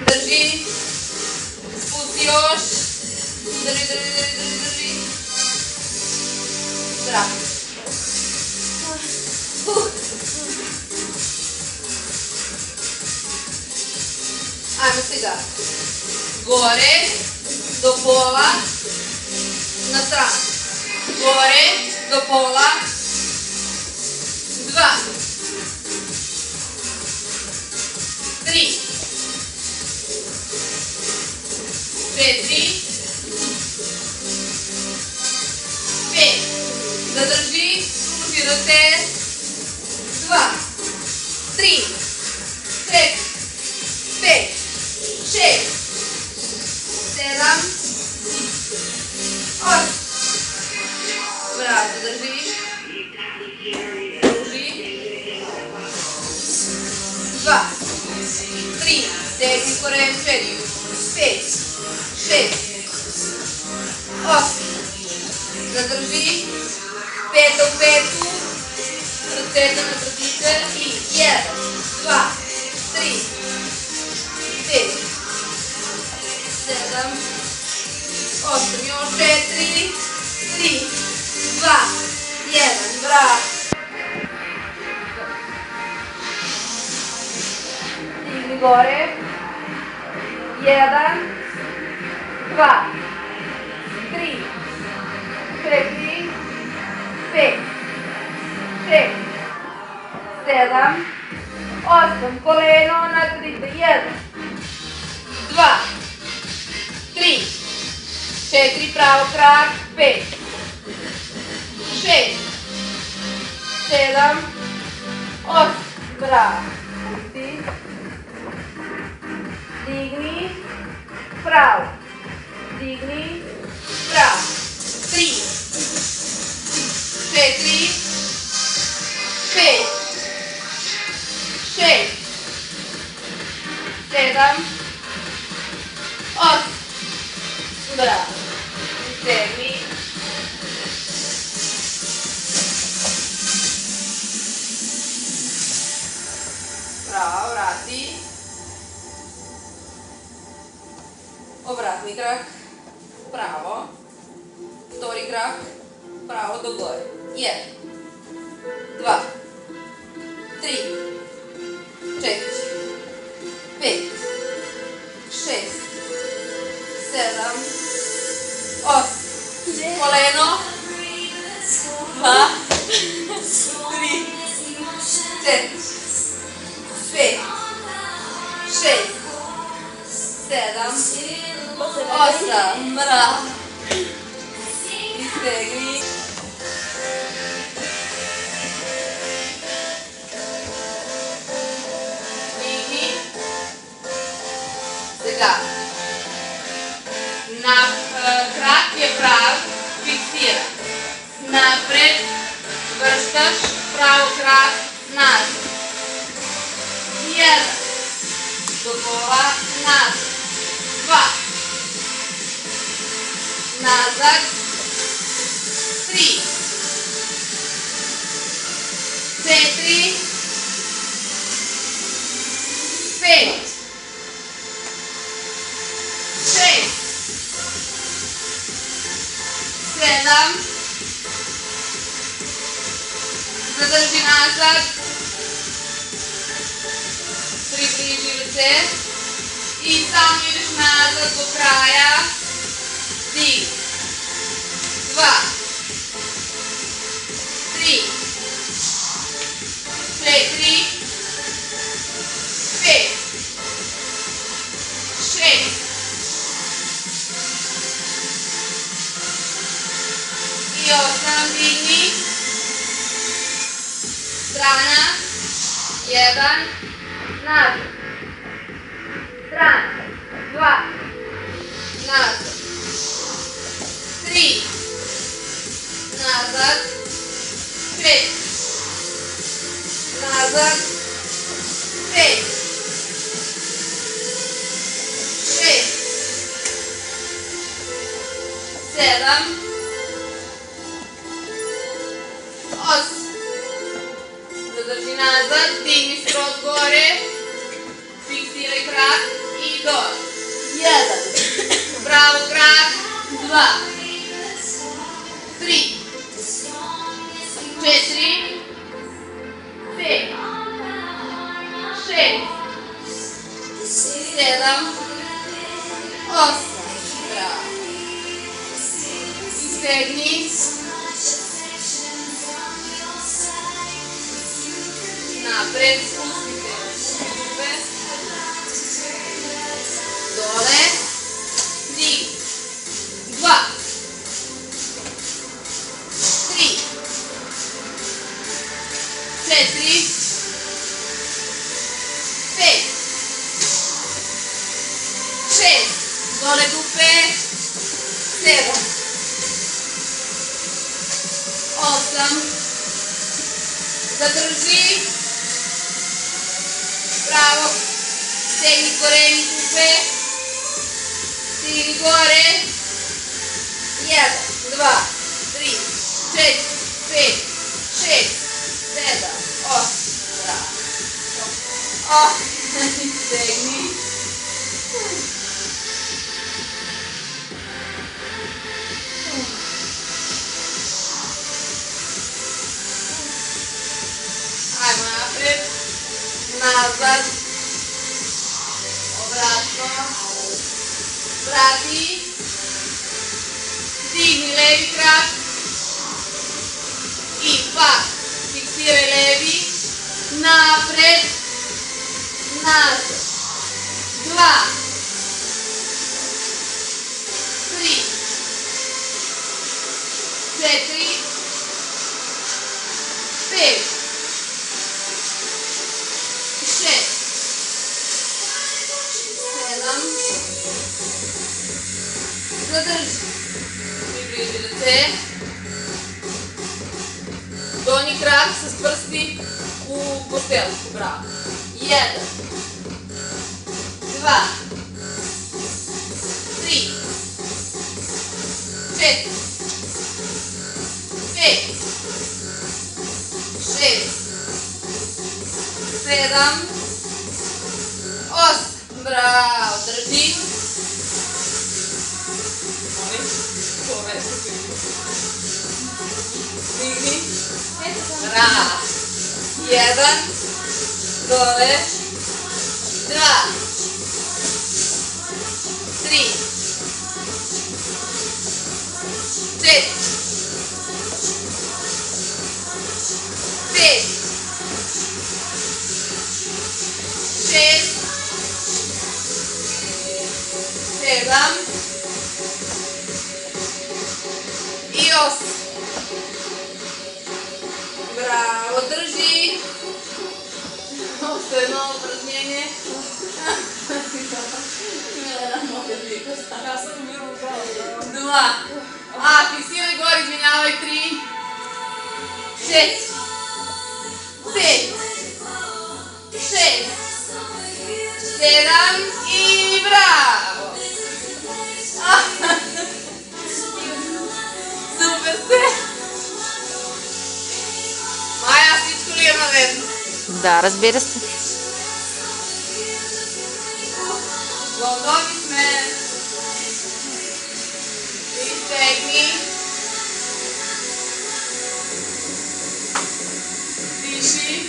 Drži. Spusti još. Drži, drži, drži, drži, drži. Zdravo. Ajmo сега. Горе, до пола, на страна. Горе, до пола. 2. 3. 4. 5. Задържи, фокусирате. 2. 3. 4. 5. 6. 7. 8. Браво, държи. Държи. 2. 3. Тегни корем. 4. 5. 6. 8. Задържи. Пето, пето. Ръцете на вратите. И 1. 2. 3. 5. 7. 8. И още 4. 3. 2. 1. Браво. Стигни горе. 1. 2. 3. 4. 5. 6. 7. 8. Колено на трите. 1. 2. 3. 4. Право крак. 5. 6. 7. 8. Браво. Дигни. Право. Дигни. Право. 3. 4. 5. 6. 7. 8. Браво. Изтегни. Браво, врати. Обратни крак. Право. Втори крак. Право догоре. 1. 2. 3. 4. 5. 6. 7. 8. Колено. 2. 3. 4. 5. 6. 7. 8. Браво. Изтегни. Дигни. Сега. На крак е прав. Фиксира. Напред. Връщаш. Право крак. Назад. 1. До пола. Назад. 2. Назад. 3. 4. 5. 6. 7. Задържи назад. Приближи ръце. И само идеш назад до края. Дигни. 2. 3. 4. 5. 6. 8. Дигни. Страна. 1. Назад. Страна. 2. Назад. 3. Назад. 5. Назад. 5. 6. 7. 8. Задържи назад, дигни строго отгоре. i dole. 1. Bravo, krak. 2, 3, 4, 5, 6, 7, 8. Bravo. Iztegni. Napred, spustite dupe. Dole. 3, 2, 3, 4, 5, 6. Dole dupe. 7, 8. Zadrži. Bravo. Stegni koreni dupe. Stigni gore. 1, 2, 3, 4, 5, 6, 7, 8. Bravo. Stegni. Ajmo napred. Nazad. Obratno. Vrati. Digni levi krak. I pa. Fiksiraj levi. Napred. Nazad. 2, 3, 4, 5, 6, 7. Zadrži. Približi rъце. Donji krak с пръсти u постелку. Браво. 1, 2, 3, 4, 5, 6, 7, 8. Браво. Държи. Стигни. Браво. 1. Доле. 2, 3, 4, 5, 6, 7 и 8. Браво, държи. Още едно упражнение. Два. Фиксирай горе, извинявай. 3, 4, 5, 6, 7 и браво! Супер сте! Майя, всичко ли е наведно? Да, разбира се. Готови сме. Изтегни. Диши.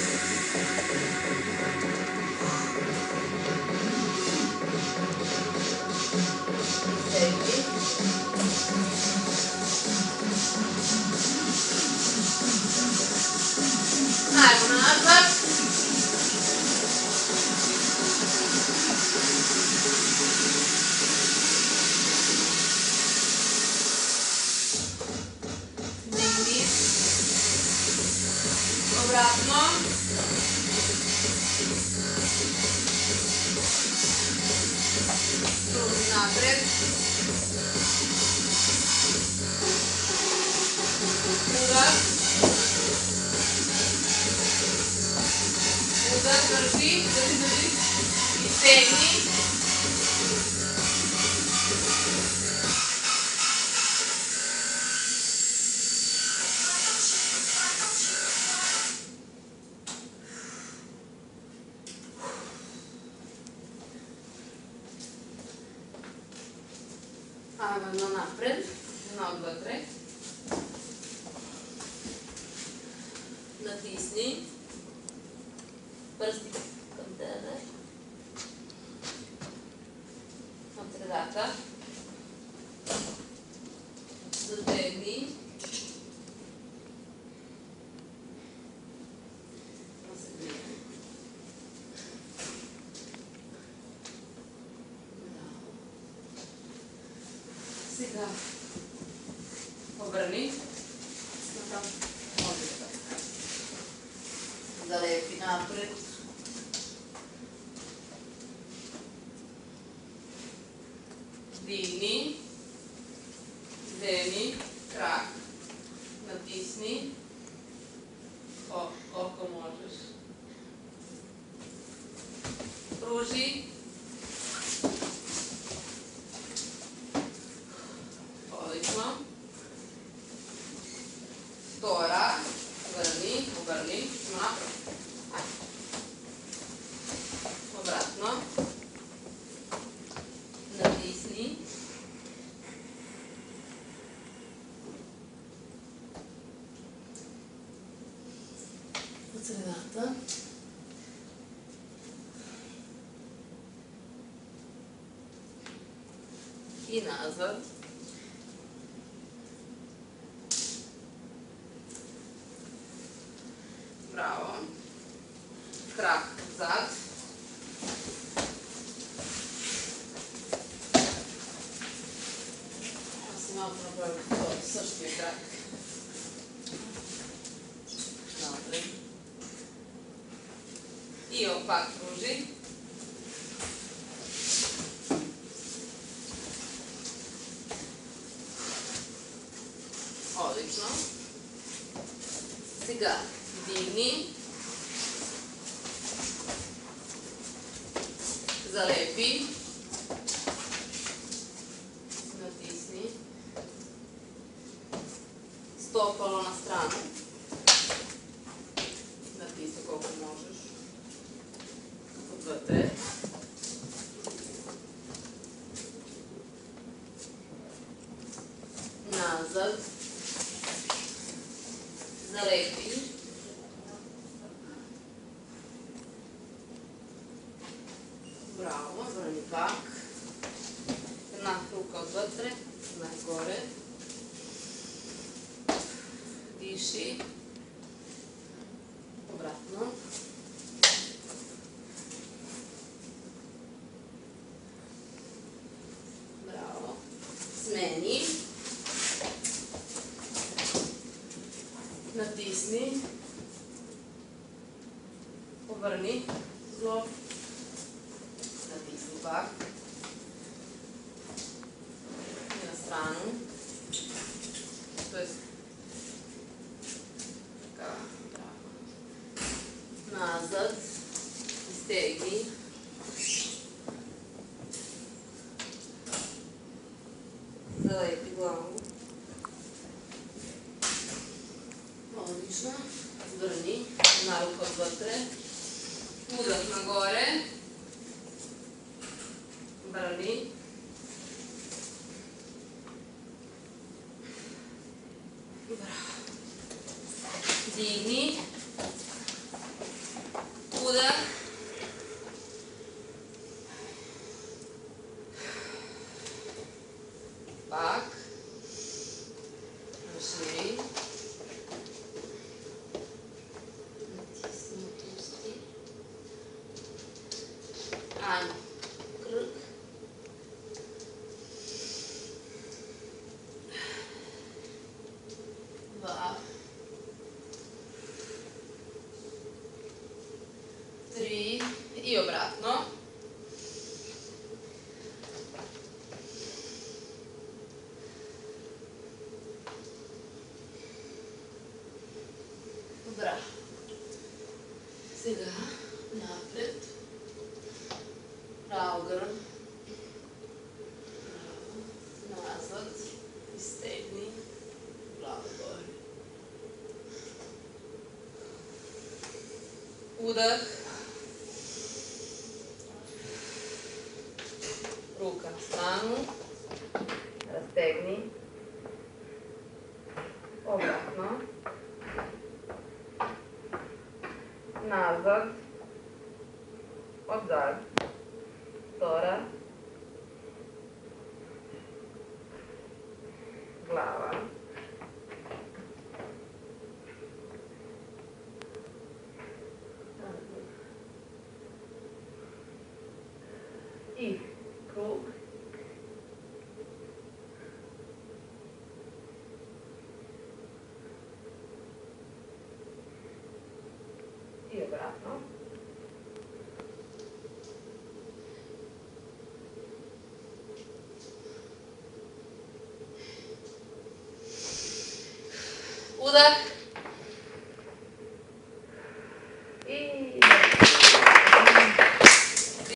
Изтегни. Айде назад. Обратно. Струни напред. Удар. Удар, държи. Изтегни. Ajmo napred, nogu odre. Natisni. Prsti kam tebe. Od sredata. Zategni. Сега obrni, zalepi napred, digni, zdeni, krak, natisni, koliko možeš, pruži, odlično, stora, obrni, napred, obratno, natisni, od sredata, i nazad, bravo, krak zad, ja sam malo napravila to srški krak, dobro, i opak pruži, odlično, сега digni, zalepi, natisni, stopalo na stranu, natisni koliko možeš, odvrte, nazad, zalepi, bravo, vrni bak, jedna ruka odvrtre, najgore, diši, obratno, bravo, smeni, natisni, obrni zlo, natisni bak, i na stranu, to je tako, nazad, stegni, zalepi glavu, odlično, zvrni, na ruku odvrtre, udah na gore, brni, bravo, digni, udah, bak, širi, natisni, pusti, ajmo, krk, dva, tri, i obratno, bravo, сега napred, pravo grb, bravo, nazad, istegni, glava gore, udah, ruka na stranu, Stegni. Obratno. Nazad. Odzad. Torak. Glava. I krug. I obratno. Udah.